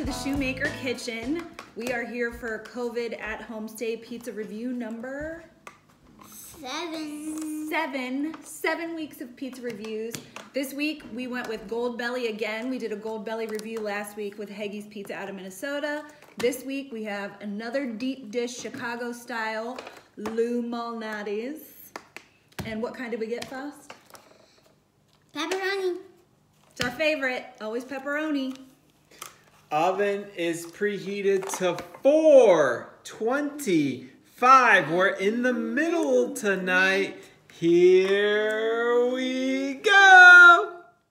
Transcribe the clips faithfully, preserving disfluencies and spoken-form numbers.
to the Shoemaker Kitchen. We are here for COVID at Homestay Pizza Review number seven. Seven. Seven weeks of pizza reviews. This week we went with Gold Belly again. We did a Gold Belly review last week with Heggy's Pizza out of Minnesota. This week we have another deep dish Chicago style Lou Malnati's. And what kind did we get, Faust? Pepperoni. It's our favorite, always pepperoni. Oven is preheated to four twenty-five. We're in the middle tonight. Here we go.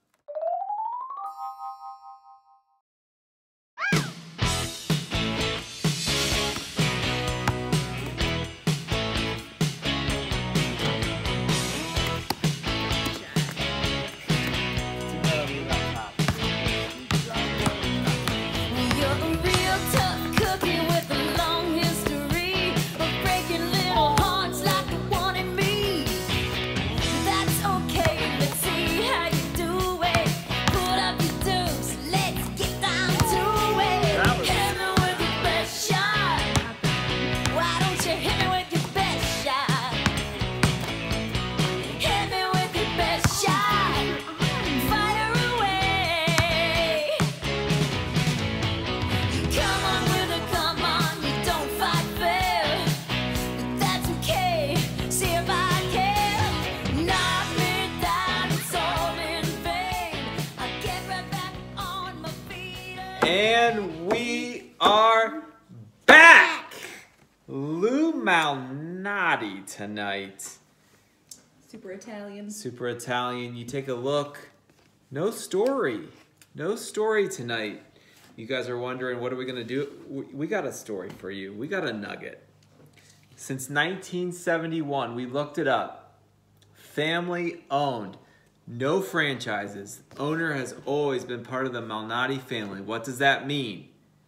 And we are back! Lou Malnati tonight. Super Italian. Super Italian. You take a look. No story. No story tonight. You guys are wondering, what are we going to do? We got a story for you. We got a nugget. Since nineteen seventy-one, we looked it up. Family owned. No franchises. Owner has always been part of the Malnati family. What does that mean?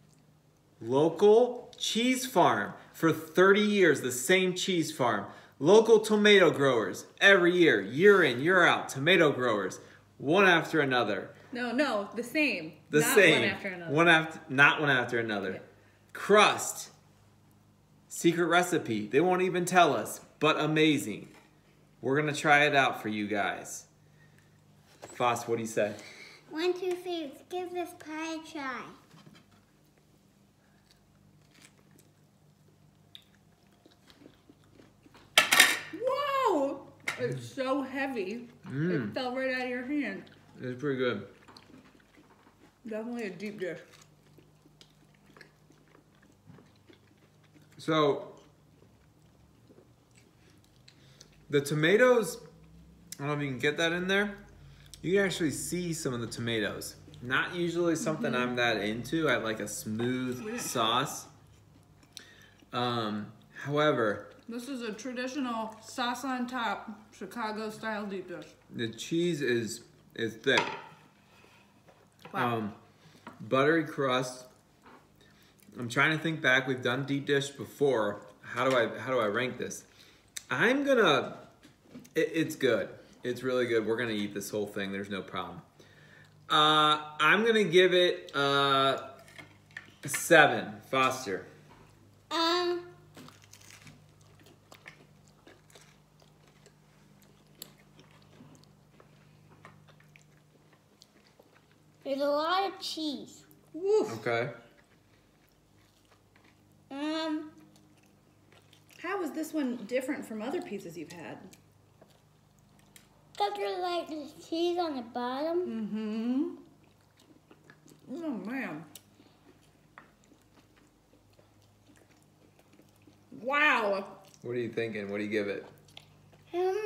Local cheese farm. For thirty years, the same cheese farm. Local tomato growers. Every year, year in, year out, tomato growers. One after another. No, no, the same. The not same. one after another. One after, not one after another. Yeah. Crust. Secret recipe. They won't even tell us, but amazing. We're going to try it out for you guys. Foss, what do you say? One, two, three. Let's give this pie a try. Whoa! It's so heavy. Mm. It fell right out of your hand. It's pretty good. Definitely a deep dish. So, the tomatoes, I don't know if you can get that in there. You can actually see some of the tomatoes. Not usually something mm-hmm. I'm that into. I like a smooth sauce. Um, however, this is a traditional sauce on top, Chicago style deep dish. The cheese is is thick. Wow. Um, buttery crust. I'm trying to think back. We've done deep dish before. How do I how do I rank this? I'm gonna. It, it's good. It's really good. We're gonna eat this whole thing. There's no problem. Uh, I'm gonna give it uh, a seven. Foster. Um. There's a lot of cheese. Woof. Okay. Um. How is this one different from other pizzas you've had? Because there's like this cheese on the bottom. Mm-hmm. Oh, man. Wow. What are you thinking? What do you give it? Um.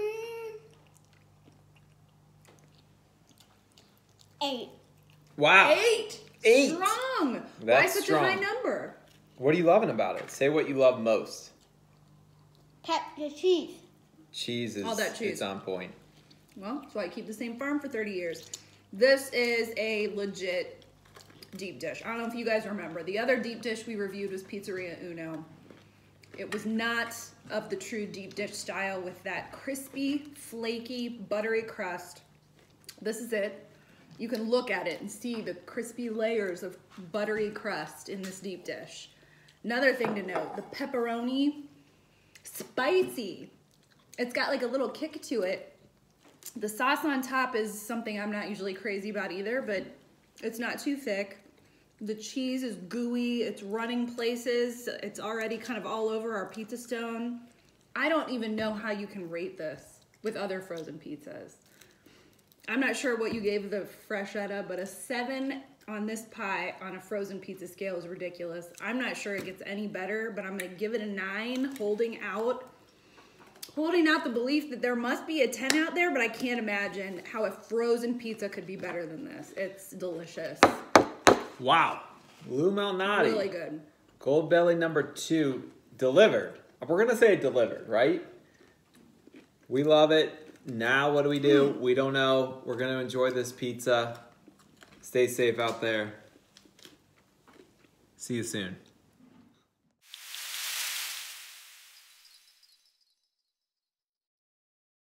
Eight. Wow. Eight. Eight. Strong. That's Why such strong. a high number? What are you loving about it? Say what you love most. Pep the cheese. Cheese is All that cheese. It's on point. Well, so I keep the same farm for thirty years. This is a legit deep dish. I don't know if you guys remember. The other deep dish we reviewed was Pizzeria Uno. It was not of the true deep dish style with that crispy, flaky, buttery crust. This is it. You can look at it and see the crispy layers of buttery crust in this deep dish. Another thing to note, the pepperoni, spicy. It's got like a little kick to it. The sauce on top is something I'm not usually crazy about either, but it's not too thick. The cheese is gooey, it's running places, it's already kind of all over our pizza stone. I don't even know how you can rate this with other frozen pizzas. I'm not sure what you gave the Freshetta, but a seven on this pie on a frozen pizza scale is ridiculous. I'm not sure it gets any better, but I'm gonna give it a nine, holding out, holding out the belief that there must be a ten out there, but I can't imagine how a frozen pizza could be better than this. It's delicious. Wow. Lou Malnati. Really good. Gold Belly number two, delivered. We're gonna say it delivered, right? We love it. Now what do we do? We don't know. We're gonna enjoy this pizza. Stay safe out there. See you soon.